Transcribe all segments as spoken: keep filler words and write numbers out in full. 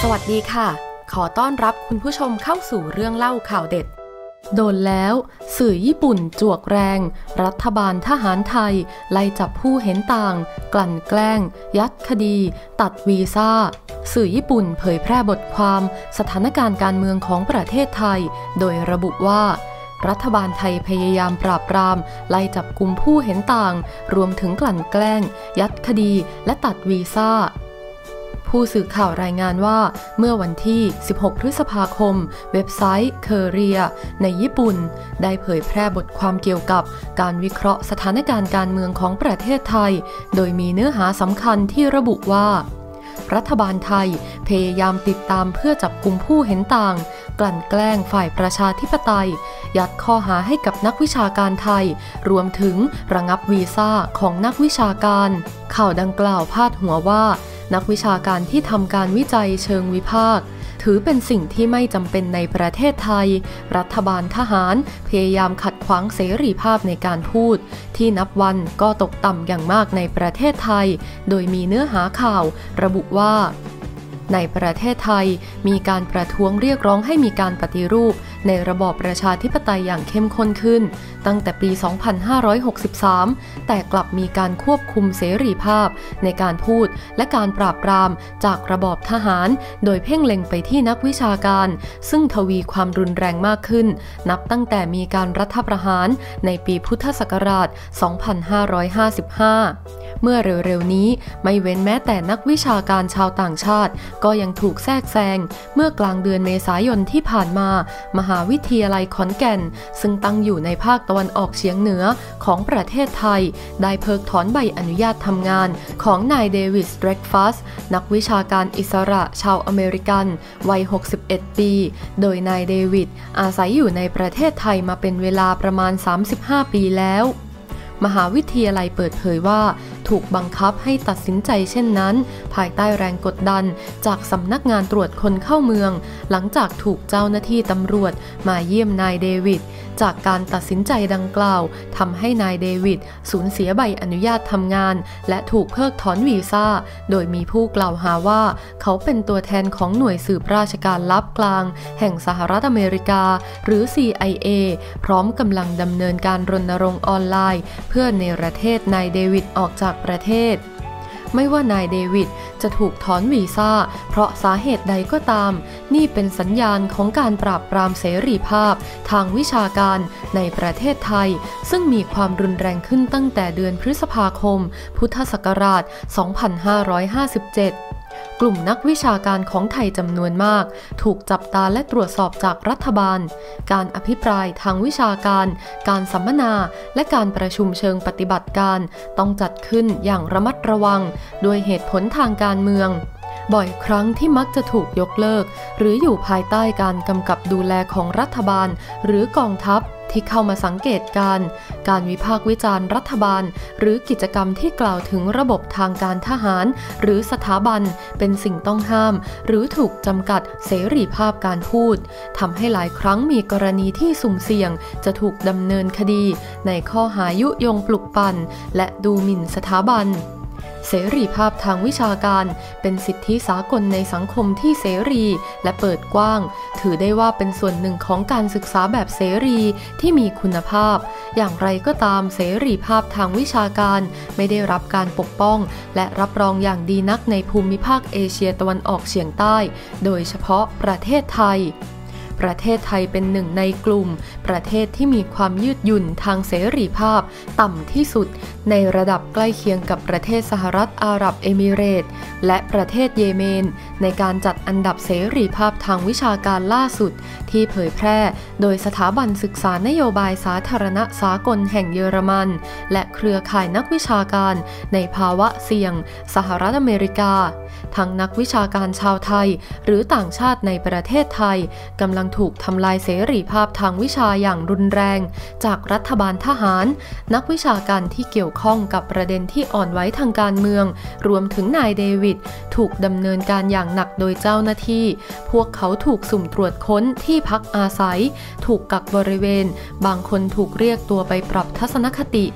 วัสดีค่ะขอต้อนรับคุณผู้ชมเข้าสู่เรื่องเล่าข่าวเด็ดโดนแล้วสื่อญี่ปุ่นจวกแรงรัฐบาลทหารไทยไล่จับผู้เห็นต่างกลั่นแกล้งยัดคดีตัดวีซ่าสื่อญี่ปุ่นเผยแพร่บทความสถานการณ์การเมืองของประเทศไทยโดยระบุว่ารัฐบาลไทยพยายามปราบปรามไล่จับกุมผู้เห็นต่างรวมถึงกลั่นแกล้งยัดคดีและตัดวีซ่าผู้สื่อข่าวรายงานว่าเมื่อวันที่สิบหกพฤษภาคมเว็บไซต์เคอเรียในญี่ปุ่นได้เผยแพร่บทความเกี่ยวกับการวิเคราะห์สถานการณ์การเมืองของประเทศไทยโดยมีเนื้อหาสำคัญที่ระบุว่ารัฐบาลไทยพยายามติดตามเพื่อจับกุมผู้เห็นต่างกลั่นแกล้งฝ่ายประชาธิปไตยยัดข้อหาให้กับนักวิชาการไทยรวมถึงระงับวีซ่าของนักวิชาการข่าวดังกล่าวพาดหัวว่านักวิชาการที่ทำการวิจัยเชิงวิพากษ์ถือเป็นสิ่งที่ไม่จำเป็นในประเทศไทยรัฐบาลทหารพยายามขัดขวางเสรีภาพในการพูดที่นับวันก็ตกต่ำอย่างมากในประเทศไทยโดยมีเนื้อหาข่าวระบุว่าในประเทศไทยมีการประท้วงเรียกร้องให้มีการปฏิรูปในระบอบประชาธิปไตยอย่างเข้มข้นขึ้นตั้งแต่ปี สองพันห้าร้อยหกสิบสาม แต่กลับมีการควบคุมเสรีภาพในการพูดและการปราบปรามจากระบอบทหารโดยเพ่งเล็งไปที่นักวิชาการซึ่งทวีความรุนแรงมากขึ้นนับตั้งแต่มีการรัฐประหารในปีพุทธศักราช สองพันห้าร้อยห้าสิบห้า เมื่อเร็วๆนี้ไม่เว้นแม้แต่นักวิชาการชาวต่างชาติก็ยังถูกแทรกแซงเมื่อกลางเดือนเมษายนที่ผ่านมามหาวิทยาลัยขอนแก่นซึ่งตั้งอยู่ในภาคตะวันออกเฉียงเหนือของประเทศไทยได้เพิกถอนใบอนุญาตทำงานของนายเดวิด เดร็กฟัสนักวิชาการอิสระชาวอเมริกันวัยหกสิบเอ็ดปีโดยนายเดวิดอาศัยอยู่ในประเทศไทยมาเป็นเวลาประมาณสามสิบห้าปีแล้วมหาวิทยาลัยเปิดเผยว่าถูกบังคับให้ตัดสินใจเช่นนั้นภายใต้แรงกดดันจากสำนักงานตรวจคนเข้าเมืองหลังจากถูกเจ้าหน้าที่ตำรวจมาเยี่ยมนายเดวิดจากการตัดสินใจดังกล่าวทำให้นายเดวิดสูญเสียใบอนุญาตทำงานและถูกเพิกถอนวีซ่าโดยมีผู้กล่าวหาว่าเขาเป็นตัวแทนของหน่วยสืบราชการลับกลางแห่งสหรัฐอเมริกาหรือ ซี ไอ เอ พร้อมกำลังดำเนินการรณรงค์ออนไลน์เพื่อเนรเทศนายเดวิดออกจากประเทศไม่ว่านายเดวิดจะถูกถอนวีซ่าเพราะสาเหตุใดก็ตามนี่เป็นสัญญาณของการปราบปรามเสรีภาพทางวิชาการในประเทศไทยซึ่งมีความรุนแรงขึ้นตั้งแต่เดือนพฤษภาคมพุทธศักราช สองพันห้าร้อยห้าสิบเจ็ดกลุ่มนักวิชาการของไทยจำนวนมากถูกจับตาและตรวจสอบจากรัฐบาลการอภิปรายทางวิชาการการสัมมนาและการประชุมเชิงปฏิบัติการต้องจัดขึ้นอย่างระมัดระวังด้วยเหตุผลทางการเมืองบ่อยครั้งที่มักจะถูกยกเลิกหรืออยู่ภายใต้การกำกับดูแลของรัฐบาลหรือกองทัพที่เข้ามาสังเกตการการวิพากษ์วิจารณ์รัฐบาลหรือกิจกรรมที่กล่าวถึงระบบทางการทหารหรือสถาบันเป็นสิ่งต้องห้ามหรือถูกจำกัดเสรีภาพการพูดทำให้หลายครั้งมีกรณีที่สุ่มเสี่ยงจะถูกดำเนินคดีในข้อหายุยงปลุกปั่นและดูหมิ่นสถาบันเสรีภาพทางวิชาการเป็นสิทธิสากลในสังคมที่เสรีและเปิดกว้างถือได้ว่าเป็นส่วนหนึ่งของการศึกษาแบบเสรีที่มีคุณภาพอย่างไรก็ตามเสรีภาพทางวิชาการไม่ได้รับการปกป้องและรับรองอย่างดีนักในภูมิภาคเอเชียตะวันออกเฉียงใต้โดยเฉพาะประเทศไทยประเทศไทยเป็นหนึ่งในกลุ่มประเทศที่มีความยืดหยุ่นทางเสรีภาพต่ำที่สุดในระดับใกล้เคียงกับประเทศสหรัฐอาหรับเอมิเรตส์และประเทศเยเมนในการจัดอันดับเสรีภาพทางวิชาการล่าสุดที่เผยแพร่โดยสถาบันศึกษานโยบายสาธารณะสากลแห่งเยอรมันและเครือข่ายนักวิชาการในภาวะเสี่ยงสหรัฐอเมริกาทั้งนักวิชาการชาวไทยหรือต่างชาติในประเทศไทยกำลังถูกทำลายเสรีภาพทางวิชาอย่างรุนแรงจากรัฐบาลทหารนักวิชาการที่เกี่ยวข้องกับประเด็นที่อ่อนไหวทางการเมืองรวมถึงนายเดวิดถูกดำเนินการอย่างหนักโดยเจ้าหน้าที่พวกเขาถูกสุ่มตรวจค้นที่พักอาศัยถูกกักบริเวณบางคนถูกเรียกตัวไปปรับทัศนคติ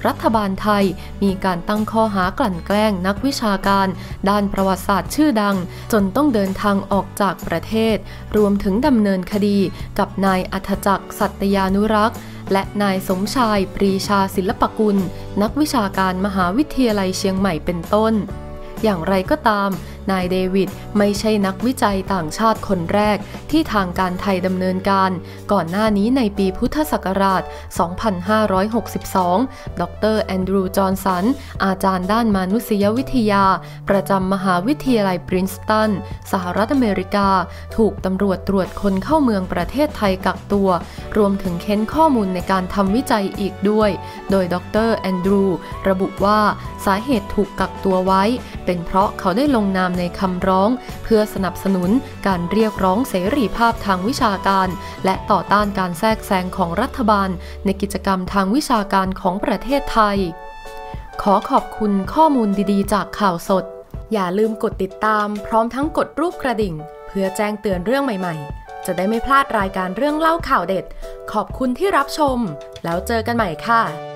รัฐบาลไทยมีการตั้งข้อหากลั่นแกล้งนักวิชาการด้านประวัติศาสตร์ชื่อดังจนต้องเดินทางออกจากประเทศรวมถึงดำเนินคดีกับนายอัธจักรสัตยานุรักษ์และนายสมชายปรีชาศิลปกุลนักวิชาการมหาวิทยาลัยเชียงใหม่เป็นต้นอย่างไรก็ตามนายเดวิดไม่ใช่นักวิจัยต่างชาติคนแรกที่ทางการไทยดำเนินการก่อนหน้านี้ในปีพุทธศักราช สองพันห้าร้อยหกสิบสอง ดร.แอนดรูว์ จอห์นสัน อาจารย์ด้านมนุษยวิทยาประจำมหาวิทยาลัยปรินสตัน สหรัฐอเมริกาถูกตำรวจตรวจคนเข้าเมืองประเทศไทยกักตัวรวมถึงเค้นข้อมูลในการทำวิจัยอีกด้วยโดยดร.แอนดรูว์ระบุว่าสาเหตุถูกกักตัวไว้เป็นเพราะเขาได้ลงนามในคำร้องเพื่อสนับสนุนการเรียกร้องเสรีภาพทางวิชาการและต่อต้านการแทรกแซงของรัฐบาลในกิจกรรมทางวิชาการของประเทศไทยขอขอบคุณข้อมูลดีๆจากข่าวสดอย่าลืมกดติดตามพร้อมทั้งกดรูปกระดิ่งเพื่อแจ้งเตือนเรื่องใหม่ๆจะได้ไม่พลาดรายการเรื่องเล่าข่าวเด็ดขอบคุณที่รับชมแล้วเจอกันใหม่ค่ะ